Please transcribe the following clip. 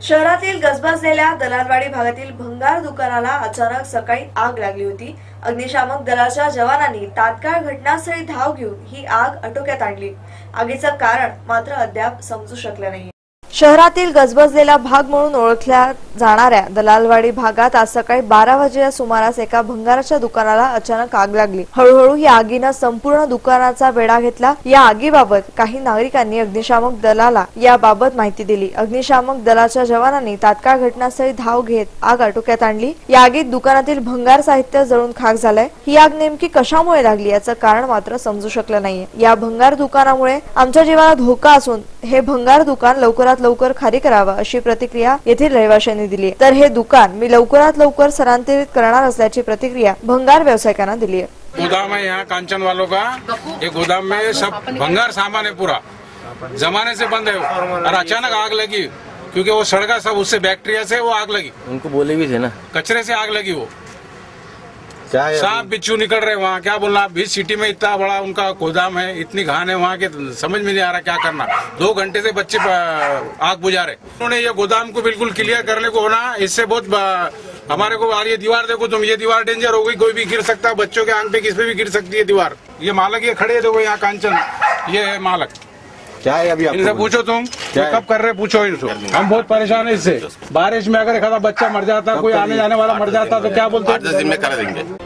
शहरातील गजबजलेल्या दलालवाडी भागातील भंगार दुकानाला अचानक सकाळी आग लागली होती। अग्निशामक दलाच्या जवानांनी तात्काळ घटनास्थळी धाव घेऊन ही आग आटोक्यात आणली। आगीचं कारण मात्र अद्याप समजू शकलं नाही। शहरातील गजबजलेला भाग म्हणून ओळखल्या जाणाऱ्या दलालवाडी भागात आज सकाळी 12 वाजेच्या सुमारास एका भंगाराच्या दुकानाला अचानक आग लागली। हळूहळू या आगीनं संपूर्ण दुकानाचा वेढा घेतला। या आगीबाबत काही नागरिकांनी अग्निशामक दलाला याबाबत माहिती दिली। अग्निशामक दलाच्या जवानांनी तात्काळ घटनास्थळी धाव घेत आग आटोक्यात आणली। या आगीत दुकानातील भंगार साहित्य जळून खाक झालंय। ही आग नेमकी कशामुळे लागली याचं कारण मात्र समजू शकलं नाहीये। या भंगार दुकानामुळे आमच्या जीवाला धोका असून हे भंगार दुकान लवकरात लवकर खाली करावं अशी प्रतिक्रिया येथील रहिवाशांनी दिली। तर हे दुकान मी लवकरात लवकर स्थलांतरित करणार असल्याची प्रतिक्रिया भंगार व्यावसायिकांना दिली आहे। गोदाम है यहाँ कांचन वालों का। ये गोदाम में सब भंगार सामान है, पूरा जमाने से बंद है और अचानक आग लगी क्योंकि वो सड़का सब उससे बैक्टीरिया से वो आग लगी। उनको बोले भी थे ना, कचरे से आग लगी। वो सांप बिच्छू निकल रहे वहाँ, क्या बोलना। बीच सिटी में इतना बड़ा उनका गोदाम है, इतनी घान है वहाँ के समझ में नहीं आ रहा क्या करना। 2 घंटे से बच्चे आग बुझा रहे। उन्होंने ये गोदाम को बिल्कुल क्लियर करने को होना, इससे बहुत हमारे को। और ये दीवार देखो तुम, ये दीवार डेंजर हो गई, कोई भी गिर सकता है, बच्चों के आंख पे किस पे भी गिर सकती है दीवार। ये मालक ये खड़े है, देखो यहाँ कांचन, ये है मालक। क्या है अभी इनसे पूछो तुम क्या कब कर रहे, पूछो इनसे। हम बहुत परेशान है इससे। बारिश में अगर एक बच्चा मर जाता, कोई आने जाने वाला मर जाता तो क्या बोलते। 8-10 दिन में करा देंगे।